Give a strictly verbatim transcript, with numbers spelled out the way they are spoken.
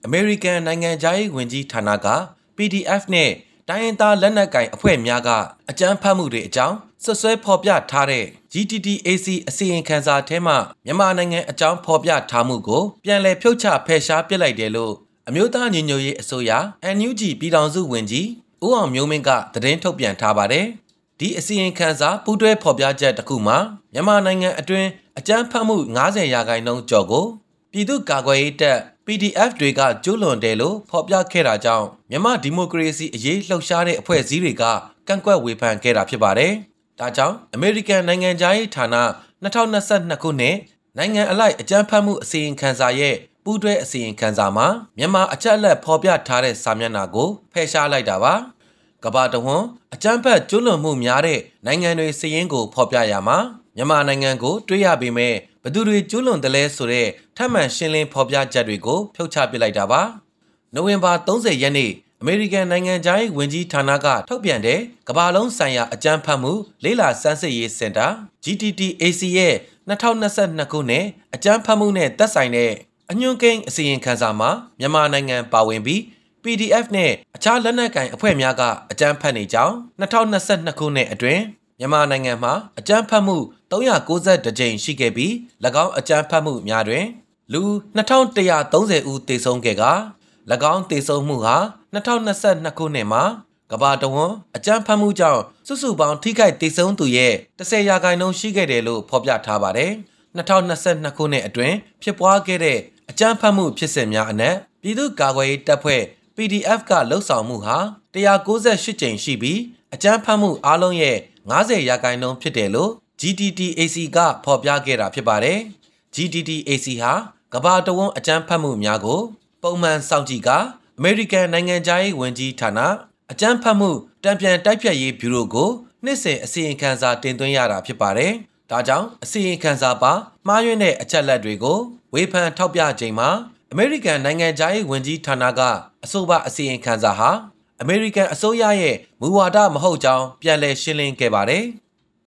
American နိုင်ငံခြားရေးဝန်ကြီးဌာနက P D F နဲ့တိုင်းရင်းသားလက်နက်ကိုင်အဖွဲ့များကအကြမ်းဖက်မှုတွေအကြောင်းဆွဆွဲဖော်ပြထားတဲ့ G T T A C အစီရင်ခံစာထဲမှာမြန်မာနိုင်ငံအကြောင်းဖော်ပြထားမှုကိုပြန်လည်ဖြုတ်ချဖယ်ရှားပစ်လိုက်တယ်လို့အမျိုးသားညီညွတ်ရေးအစိုးရ N U G ပြည်ထောင်စုဝန်ကြီးဦးအောင်မျိုးမင်းကသတင်းထုတ်ပြန်ထားပါတယ်။ဒီအစီရင်ခံစာပူးတွဲဖော်ပြချက်တစ်ခုမှာမြန်မာနိုင်ငံအတွင်းအကြမ်းဖက်မှု၅၀ရာခိုင်နှုန်းကျော်ကိုပြည်သူ့ကာကွယ်ရေးတပ် P D F တွေကကျူးလွန်တယ်လို့ဖော်ပြခဲ့တာကြောင့်မြန်မာဒီမိုကရေစီအရေးလှုပ်ရှားတဲ့အဖွဲ့အစည်းတွေကကန့်ကွက်ဝေဖန်ခဲ့တာဖြစ်ပါတယ်။ဒါကြောင့် American နိုင်ငံခြားရေးဌာန၂၀၂၂ခုနှစ်နိုင်ငံအလိုက်အကြမ်းဖက်မှုအစီရင်ခံစာရဲ့ပူးတွဲအစီရင်ခံစာမှာမြန်မာအချက်အလက်ဖော်ပြထားတဲ့စာမျက်နှာကိုဖယ်ရှားလိုက်တာပါ။ကမ္ဘာတဝန်းအကြမ်းဖက်ကျူးလွန်မှုများတဲ့နိုင်ငံတွေစာရင်းကိုဖော်ပြရမှာမြန်မာနိုင်ငံကိုတွေးရပေမဲ့ဘယ်သူတွေကျူးလွန်တယ်လဲဆိုတဲ့ထပ်မံရှင်းလင်းဖော်ပြချက်တွေကိုဖြုတ်ချပစ်လိုက်တာပါ။နိုဝင်ဘာ၃၀ရက်နေ့အမေရိကန်နိုင်ငံခြားရေးဝန်ကြီးဌာနကထုတ်ပြန်တဲ့ကမ္ဘာလုံးဆိုင်ရာအကြမ်းဖက်မှုလေ့လာစမ်းစစ်ရေးစင်တာ G T T A C ရဲ့၂၀၂၂ခုနှစ်အကြမ်းဖက်မှုနဲ့သက်ဆိုင်တဲ့အညွှန်းကိန်းအစီရင်ခံစာမှာမြန်မာနိုင်ငံပါဝင်ပြီး P D F နဲ့အခြားလက်နက်ကိုင်အဖွဲ့များကအကြမ်းဖက်နေကြောင်း၂၀၂၂ခုနှစ်အတွင်းမြန်မာနိုင်ငံမှာအကြမ်းဖက်မှု၃၉၁ကြိမ်ရှိခဲ့ပြီး၎င်းအကြမ်းဖက်မှုများတွင်လူ၂၁၃၀ဦးသေဆုံးခဲ့ကာ၎င်းသေဆုံးမှုဟာ၂၀၂၂ခုနှစ်မှာကမ္ဘာတဝန်းအကြမ်းဖက်မှုကြောင့်စုစုပေါင်းထိခိုက်သေဆုံးသူရဲ့၁၀ရာခိုင်နှုန်းရှိခဲ့တယ်လို့ဖော်ပြထားပါတယ်။၂၀၂၂ခုနှစ်အတွင်းဖြစ်ပွားခဲ့တဲ့အကြမ်းဖက်မှုဖြစ်စဉ်များအနက်ပြည်သူ့ကာကွယ်ရေးတပ်ဖွဲ့ P D F ကလှုပ်ဆောင်မှုဟာ၁၉၈ကြိမ်ရှိပြီးအကြမ်းဖက်မှုအားလုံးရဲ့၅၀ရာခိုင်နှုန်းဖြစ်တယ်လို့ G T T A C ကဖော်ပြခဲ့တာဖြစ်ပါတယ်။ G T T A C ဟာကမ္ဘာတဝန်းအကြမ်းဖက်မှုများကိုပုံမှန်စောင့်ကြည့်ကာအမေရိကန်နိုင်ငံခြားရေးဝန်ကြီးဌာနအကြမ်းဖက်မှုတံပြန်တိုက်ဖြတ်ရေးဘျူရိုကိုနှစ်စဉ်အစီရင်ခံစာတင်သွင်းရတာဖြစ်ပါတယ်။ဒါကြောင့်အစီရင်ခံစာပါမှားယွင်းတဲ့အချက်လက်တွေကိုဝေဖန်ထောက်ပြချိန်မှာအမေရိကန်နိုင်ငံခြားရေးဝန်ကြီးဌာနကအဆိုပါအစီရင်ခံစာဟာအမေရိကန်အစိုးရရဲ့မူဝါဒမဟုတ်ကြောင်းပြန်လည်ရှင်းလင်းခဲ့ပါတယ်။